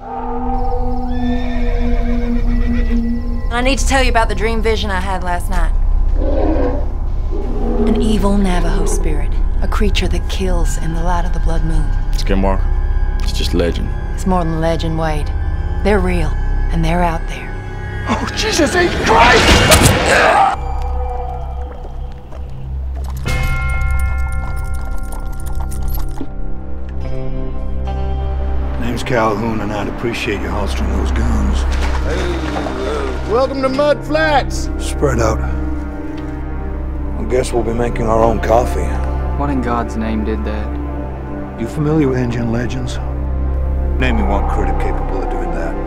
I need to tell you about the dream vision I had last night. An evil Navajo spirit. A creature that kills in the light of the blood moon. Skinwalker? It's just legend. It's more than legend, Wade. They're real, and they're out there. Oh, Jesus H. Christ! Name's Calhoun, and I'd appreciate you holstering those guns. Hey, welcome to Mud Flats! Spread out. I guess we'll be making our own coffee. What in God's name did that? You familiar with Indian legends? Name me one critter capable of doing that.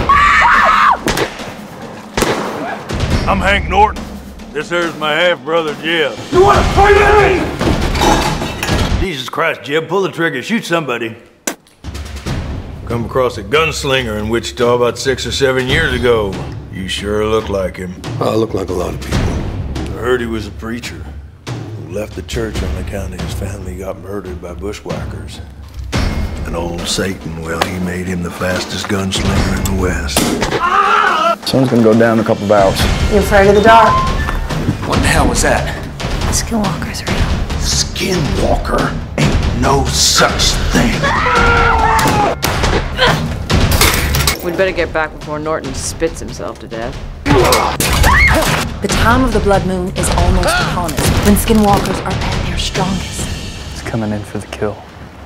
I'm Hank Norton. This here's my half-brother, Jeb. You want to fight me? Jesus Christ, Jeb, pull the trigger, shoot somebody. Come across a gunslinger in Wichita about 6 or 7 years ago. You sure look like him. I look like a lot of people. I heard he was a preacher who left the church on account of his family got murdered by bushwhackers. And old Satan, well, he made him the fastest gunslinger in the West. Sun's gonna go down in a couple of hours. You afraid of the dark? What the hell was that? Skinwalker's real. Skinwalker ain't no such thing. We'd better get back before Norton spits himself to death. The time of the blood moon is almost upon us, when skinwalkers are at their strongest. It's coming in for the kill.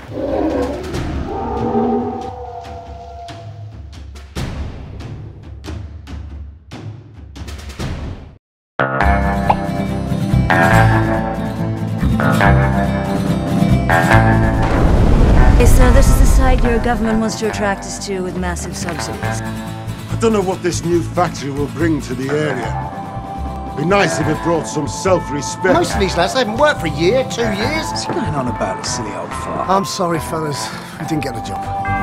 So this is the site your government wants to attract us to with massive subsidies. I don't know what this new factory will bring to the area. Be nice if it brought some self-respect. Most of these lads haven't worked for a year, 2 years. What's he going on about, a silly old fart? I'm sorry, fellas. We didn't get the job.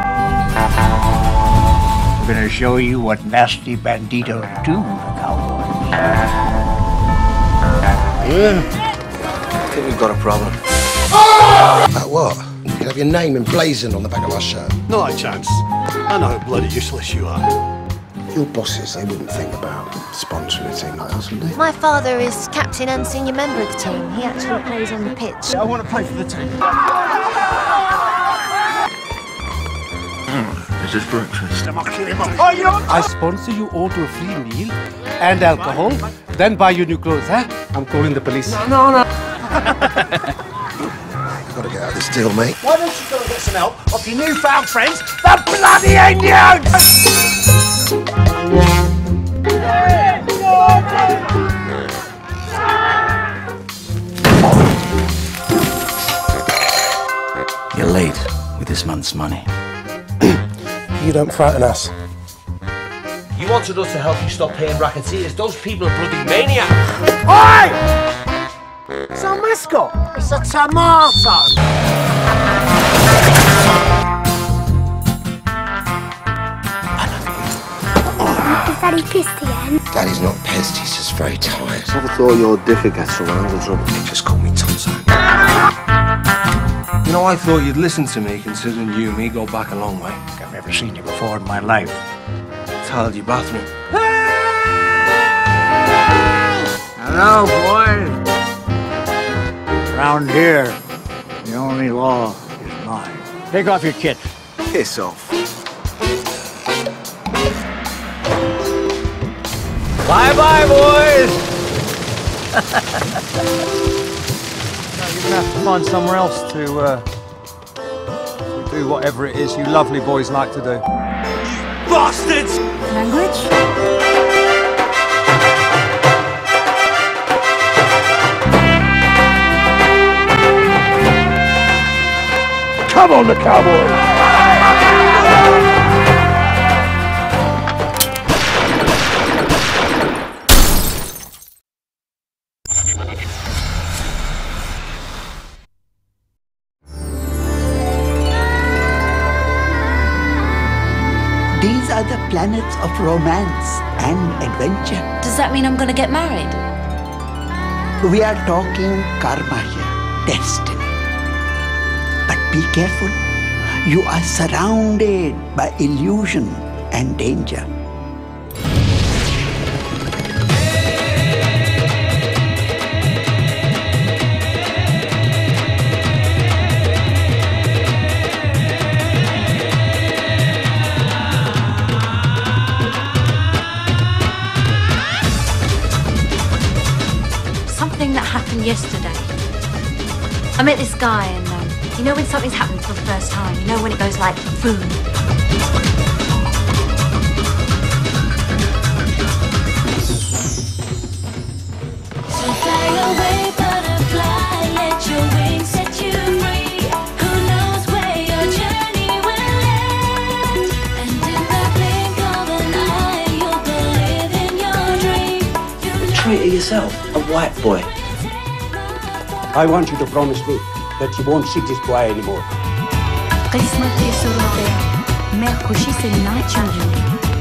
We're gonna show you what nasty banditos do to cowboys. Yeah. I think we've got a problem. About what? You can have your name emblazoned on the back of our shirt. Not a chance. I know how bloody useless you are. Your bosses, they wouldn't think about sponsoring a team like us, would they? My father is captain and senior member of the team. He actually plays on the pitch. I want to play for the team. This is breakfast. I sponsor you all to a free meal and alcohol, then buy you new clothes, huh? I'm calling the police. No. Gotta get out of this deal, mate. Why don't you go and get some help off your newfound friends, the bloody Indians? You're late with this month's money. You don't frighten us. You wanted us to help you stop paying racketeers. Those people are bloody maniacs. Oi! It's our mascot. It's a tomato. Is Daddy pissed again? Daddy's not pissed, he's just very tired. Never thought your differ gets from Uncle Trouble. Just call me Tonto. You know, I thought you'd listen to me, considering you and me go back a long way. I've never seen you before in my life. Tiled your bathroom. Hello, boys. Around here, the only law is mine. Take off your kit. Piss off. Bye-bye, boys! You're gonna have to find somewhere else to do whatever it is you lovely boys like to do. Bastards! Language? Come on, the cowboys! These are the planets of romance and adventure. Does that mean I'm gonna get married? We are talking karma here, destiny. But be careful. You are surrounded by illusion and danger. Something that happened yesterday. I met this guy and you know when something's happened for the first time? You know when it goes like, boom. So fly away, butterfly, let your wings set you free. Who knows where your journey will end? And in the blink of an eye, you'll believe in your dream. A traitor yourself, a white boy. I want you to promise me that you won't see this boy anymore. किस्मत की सूरत है, मैं खुशी से नाचूंगी।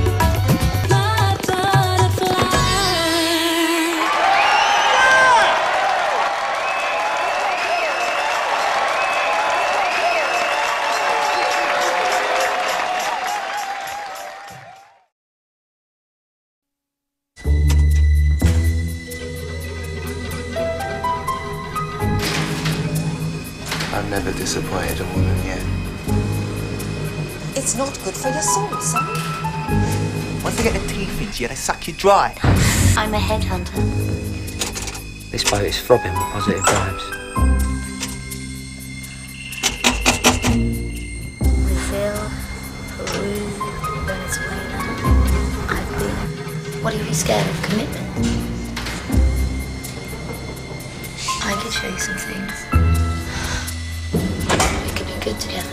I've never disappointed a woman yet. It's not good for your soul, son. Once they get their teeth into you, they suck you dry. I'm a headhunter. This boat is throbbing with positive vibes. Brazil, Peru, Venezuela. I've been. What are you scared of? Commitment? I could show you some things. We could be good together.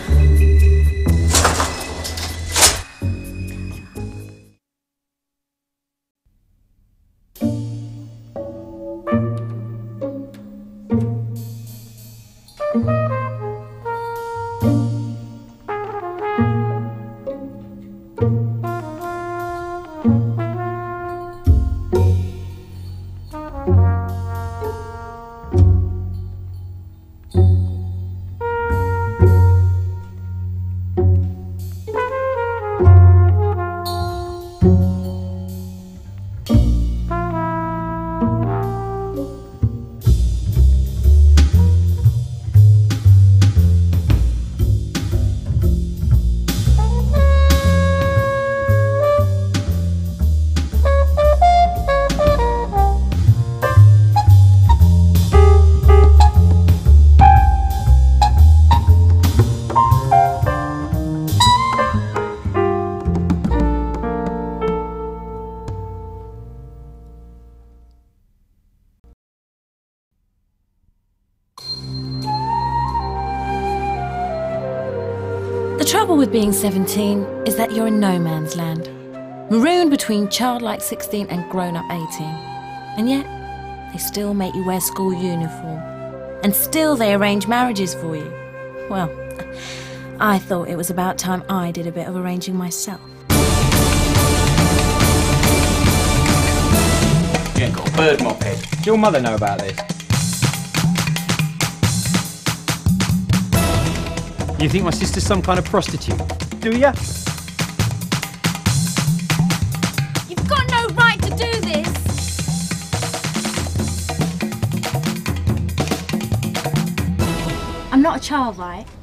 The trouble with being 17 is that you're in no man's land, marooned between childlike 16 and grown-up 18. And yet, they still make you wear school uniform. And still they arrange marriages for you. Well, I thought it was about time I did a bit of arranging myself. You ain't got a bird mop head. Does your mother know about this? You think my sister's some kind of prostitute? Do ya? You've got no right to do this! I'm not a child, right?